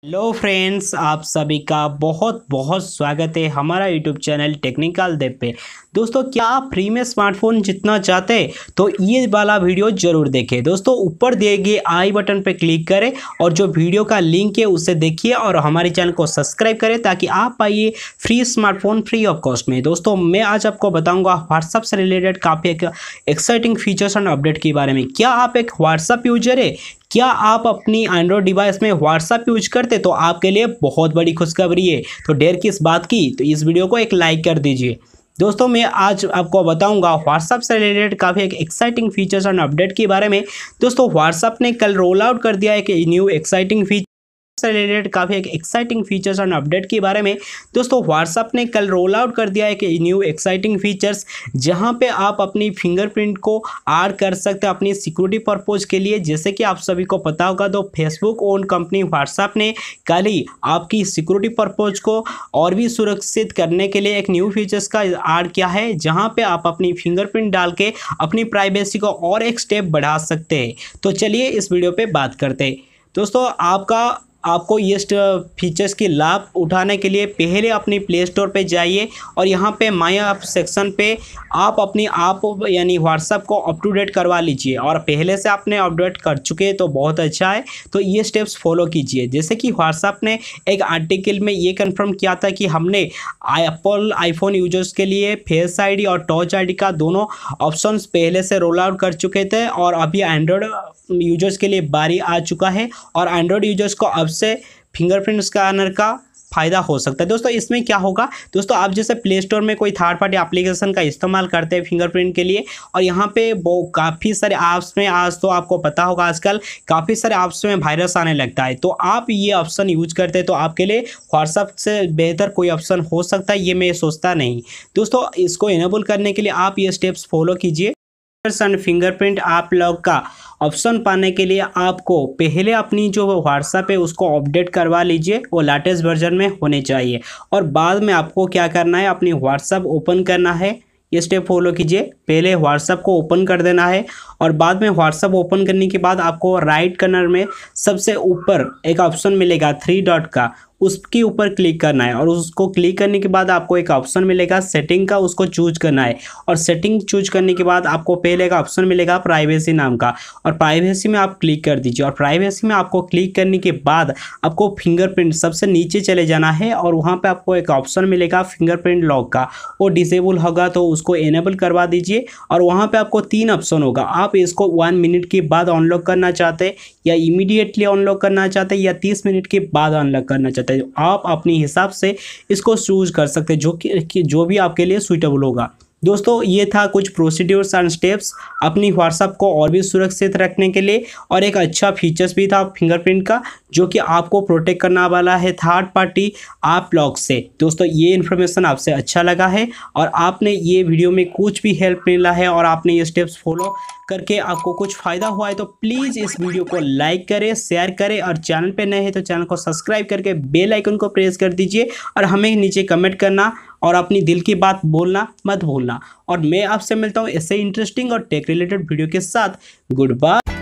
Hello friends, आप सभी का बहुत बहुत स्वागत है हमारा यूट्यूब चैनल टेक्निकल देव पे। दोस्तों, क्या आप फ्री में स्मार्टफोन जीतना चाहते हैं तो ये वाला वीडियो जरूर देखें। दोस्तों, ऊपर दिए गए आई बटन पे क्लिक करें और जो वीडियो का लिंक है उसे देखिए और हमारे चैनल को सब्सक्राइब करें ताकि आप पाइए free smartphone free of cost में। दोस्तों, मैं आज आपको बताऊंगा व्हाट्सएप से रिलेटेड काफ़ी एक्साइटिंग फीचर्स एंड अपडेट के बारे में। क्या आप एक व्हाट्सएप यूजर है? क्या आप अपनी एंड्रॉयड डिवाइस में व्हाट्सएप यूज करते तो आपके लिए बहुत बड़ी खुशखबरी है। तो देर किस बात की, तो इस वीडियो को एक लाइक कर दीजिए। दोस्तों, मैं आज आपको बताऊंगा व्हाट्सएप से रिलेटेड काफ़ी एक एक्साइटिंग फीचर्स एंड अपडेट के बारे में। दोस्तों, व्हाट्सएप ने कल रोल आउट कर दिया एक न्यू एक्साइटिंग फीचर से रिलेटेड काफ़ी एक एक्साइटिंग फीचर्स एंड अपडेट के बारे में। दोस्तों, व्हाट्सएप ने कल रोल आउट कर दिया एक न्यू एक्साइटिंग फीचर्स जहां पे आप अपनी फिंगरप्रिंट को ऐड कर सकते हैं अपनी सिक्योरिटी पर्पज के लिए। जैसे कि आप सभी को पता होगा, तो फेसबुक ओन कंपनी व्हाट्सएप ने कल ही आपकी सिक्योरिटी पर्पज को और भी सुरक्षित करने के लिए एक न्यू फीचर्स का ऐड किया है जहां पे आप अपनी फिंगरप्रिंट डाल के अपनी प्राइवेसी को और एक स्टेप बढ़ा सकते हैं। तो चलिए इस वीडियो पे बात करते हैं। दोस्तों, आपको ये फीचर्स की लाभ उठाने के लिए पहले अपनी प्ले स्टोर पे जाइए और यहाँ पे माई ऐप सेक्शन पे आप अपनी आप यानी व्हाट्सएप को अप टू डेट करवा लीजिए। और पहले से आपने अपडेट कर चुके हैं तो बहुत अच्छा है, तो ये स्टेप्स फॉलो कीजिए। जैसे कि व्हाट्सएप ने एक आर्टिकल में ये कंफर्म किया था कि हमने एप्पल आईफोन यूजर्स के लिए फेस आईडी और टच आईडी का दोनों ऑप्शंस पहले से रोल आउट कर चुके थे और अभी एंड्रॉयड यूजर्स के लिए बारी आ चुका है और एंड्रॉयड यूजर्स को अब से फिंगरप्रिंट स्कैनर का फ़ायदा हो सकता है। दोस्तों, इसमें क्या होगा, दोस्तों आप जैसे प्ले स्टोर में कोई थर्ड पार्टी एप्लीकेशन का इस्तेमाल करते हैं फिंगरप्रिंट के लिए और यहाँ पे वो काफ़ी सारे ऐप्स में, आज तो आपको पता होगा आजकल काफ़ी सारे ऐप्स में वायरस आने लगता है, तो आप ये ऑप्शन यूज करते हैं तो आपके लिए व्हाट्सएप से बेहतर कोई ऑप्शन हो सकता है, ये मैं सोचता नहीं। दोस्तों, इसको इनेबल करने के लिए आप ये स्टेप्स फॉलो कीजिए। एंड फिंगरप्रिंट ऐप लॉक का ऑप्शन पाने के लिए आपको पहले अपनी जो व्हाट्सएप है उसको अपडेट करवा लीजिए, वो लेटेस्ट वर्जन में होने चाहिए। और बाद में आपको क्या करना है, अपनी व्हाट्सएप ओपन करना है। ये स्टेप फॉलो कीजिए। पहले व्हाट्सएप को ओपन कर देना है और बाद में व्हाट्सएप ओपन करने के बाद आपको राइट कॉर्नर में सबसे ऊपर एक ऑप्शन मिलेगा 3 डॉट का, उसके ऊपर क्लिक करना है और उसको क्लिक करने के बाद आपको एक ऑप्शन मिलेगा सेटिंग का, उसको चूज करना है। और सेटिंग चूज करने के बाद आपको पहले का ऑप्शन मिलेगा प्राइवेसी नाम का और प्राइवेसी में आप क्लिक कर दीजिए। और प्राइवेसी में आपको क्लिक करने के बाद आपको फिंगरप्रिंट सबसे नीचे चले जाना है और वहाँ पे आपको एक ऑप्शन मिलेगा फिंगरप्रिंट लॉक का, वो डिसेबल होगा तो उसको इनेबल करवा दीजिए। और वहाँ पे आपको 3 ऑप्शन होगा, आप इसको 1 मिनट के बाद अनलॉक करना चाहते हैं या इमीडिएटली अनलॉक करना चाहते हैं या 30 मिनट के बाद अनलॉक करना चाहते हैं। आप अपने हिसाब से इसको चूज कर सकते हैं जो भी आपके लिए सुइटेबल होगा। दोस्तों, ये था कुछ प्रोसीड्यूर्स एंड स्टेप्स अपनी व्हाट्सएप को और भी सुरक्षित रखने के लिए, और एक अच्छा फीचर्स भी था फिंगरप्रिंट का जो कि आपको प्रोटेक्ट करने वाला है थर्ड पार्टी ऐप लॉक से। दोस्तों, ये इन्फॉर्मेशन आपसे अच्छा लगा है और आपने ये वीडियो में कुछ भी हेल्प मिला है और आपने ये स्टेप्स फॉलो करके आपको कुछ फ़ायदा हुआ है तो प्लीज़ इस वीडियो को लाइक करें, शेयर करें और चैनल पे नए हैं तो चैनल को सब्सक्राइब करके बेल आइकन को प्रेस कर दीजिए और हमें नीचे कमेंट करना और अपनी दिल की बात बोलना मत भूलना। और मैं आपसे मिलता हूँ ऐसे इंटरेस्टिंग और टेक रिलेटेड वीडियो के साथ। Good bye.